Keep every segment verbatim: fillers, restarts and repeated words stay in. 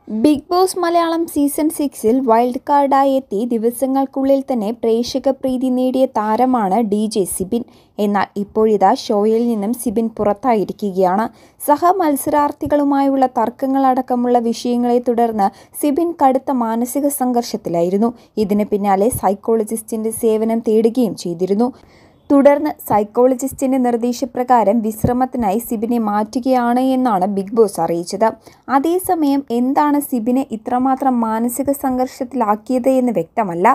Big Boss Malayalam season സിക്സിൽ wild കാർഡായി എത്തി ദിവസങ്ങൾക്കുള്ളിൽ തന്നെ പ്രേക്ഷക പ്രീതി നേടിയ താരമാണ് ഡി ജെ സിബിൻ. എന്നാൽ ഇപ്പോഴിതാ ഷോയിൽ നിന്നും സിബിൻ പുറത്തായിരിക്കുകയാണ്. സഹ മത്സരാർത്ഥികളുമായുള്ള തർക്കങ്ങളടക്കമുള്ള വിഷയങ്ങളെ തുടർന്ന് സിബിൻ കടുത്ത മാനസിക സംഘർഷത്തിലായിരുന്നു. ഇതിന് പിന്നാലെ സൈക്കോളജിസ്റ്റിന്റെ സേവനം തേടുകയും ചെയ്തിരുന്നു. തുടർന്ന് സൈക്കോളജിസ്റ്റിന്റെ നിർദ്ദേശപ്രകാരം വിശ്രമത്തിനായി സിബിനെ മാറ്റുകയാണ് എന്നാണ് ബിഗ് ബോസ് അറിയിച്ചത്. അതേസമയം എന്താണ് സിബിനെ ഇത്രമാത്രം മാനസിക സംഘർഷത്തിലാക്കിയത് എന്ന് വ്യക്തമല്ല.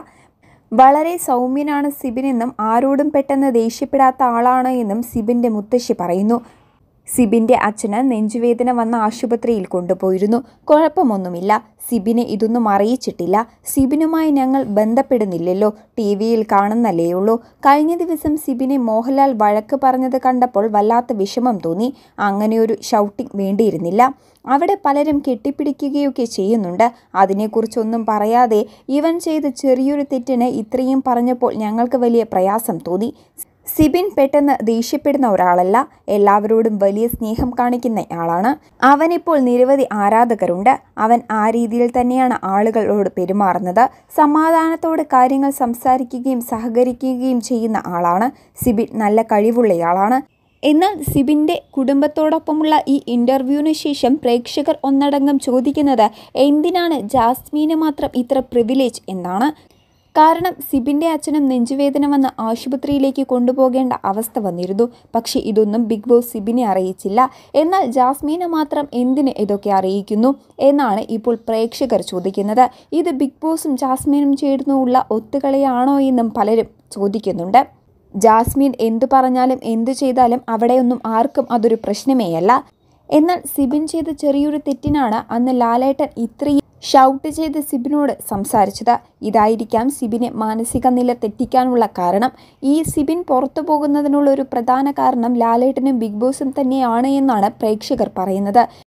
വളരെ സൗമ്യനാണ് സിബിനെന്നും ആരോടും പെട്ടെന്ന് ദേഷ്യപ്പെടാത്ത ആളാണ് എന്നും സിബിന്റെ മുത്തശ്ശി പറയുന്നു. സിബിന്റെ അച്ഛന് നെഞ്ചുവേദന വന്ന ആശുപത്രിയിൽ കൊണ്ടുപോയിരുന്നു. കുഴപ്പമൊന്നുമില്ല. സിബിനെ ഇതൊന്നും അറിയിച്ചിട്ടില്ല. സിബിനുമായി ഞങ്ങൾ ബന്ധപ്പെടുന്നില്ലല്ലോ, ടി വിയിൽ കാണുന്നല്ലേയുള്ളൂ. കഴിഞ്ഞ ദിവസം സിബിനെ മോഹൻലാൽ വഴക്ക് പറഞ്ഞത് കണ്ടപ്പോൾ വല്ലാത്ത വിഷമം തോന്നി. അങ്ങനെയൊരു ഷൗട്ടിംഗ് വേണ്ടിയിരുന്നില്ല. അവിടെ പലരും കെട്ടിപ്പിടിക്കുകയൊക്കെ ചെയ്യുന്നുണ്ട്. അതിനെക്കുറിച്ചൊന്നും പറയാതെ ഇവൻ ചെയ്ത ചെറിയൊരു തെറ്റിന് ഇത്രയും പറഞ്ഞപ്പോൾ ഞങ്ങൾക്ക് വലിയ പ്രയാസം തോന്നി. സിബിൻ പെട്ടെന്ന് ദേഷ്യപ്പെടുന്ന ഒരാളല്ല. എല്ലാവരോടും വലിയ സ്നേഹം കാണിക്കുന്നയാളാണ്. അവനിപ്പോൾ നിരവധി ആരാധകരുണ്ട്. അവൻ ആ രീതിയിൽ തന്നെയാണ് ആളുകളോട് പെരുമാറുന്നത്. സമാധാനത്തോടെ കാര്യങ്ങൾ സംസാരിക്കുകയും സഹകരിക്കുകയും ചെയ്യുന്ന ആളാണ്. സിബിൻ നല്ല കഴിവുള്ളയാളാണ്. എന്നാൽ സിബിൻ്റെ കുടുംബത്തോടൊപ്പമുള്ള ഈ ഇൻ്റർവ്യൂവിന് ശേഷം പ്രേക്ഷകർ ഒന്നടങ്കം ചോദിക്കുന്നത് എന്തിനാണ് ജാസ്മീന് മാത്രം ഇത്ര പ്രിവിലേജ് എന്നാണ്. കാരണം സിബിൻ്റെ അച്ഛനും നെഞ്ചുവേദന വന്ന് ആശുപത്രിയിലേക്ക് കൊണ്ടുപോകേണ്ട അവസ്ഥ വന്നിരുന്നു. പക്ഷേ ഇതൊന്നും ബിഗ് ബോസ് സിബിനെ അറിയിച്ചില്ല. എന്നാൽ ജാസ്മീനെ മാത്രം എന്തിന് ഇതൊക്കെ അറിയിക്കുന്നു എന്നാണ് ഇപ്പോൾ പ്രേക്ഷകർ ചോദിക്കുന്നത്. ഇത് ബിഗ് ബോസും ജാസ്മീനും ചേർന്നുള്ള ഒത്തുകളിയാണോ എന്നും പലരും ചോദിക്കുന്നുണ്ട്. ജാസ്മീൻ എന്തു പറഞ്ഞാലും എന്തു ചെയ്താലും അവിടെയൊന്നും ആർക്കും അതൊരു പ്രശ്നമേയല്ല. എന്നാൽ സിബിൻ ചെയ്ത ചെറിയൊരു തെറ്റിനാണ് അന്ന് ലാലേട്ടൻ ഇത്രയും ഷൗട്ട് ചെയ്ത് സിബിനോട് സംസാരിച്ചത്. ഇതായിരിക്കാം സിബിനെ മാനസിക നില തെറ്റിക്കാനുള്ള കാരണം. ഈ സിബിൻ പുറത്തു പോകുന്നതിനുള്ള ഒരു പ്രധാന കാരണം ലാലേട്ടനും ബിഗ് ബോസും തന്നെയാണ് എന്നാണ് പ്രേക്ഷകർ പറയുന്നത്.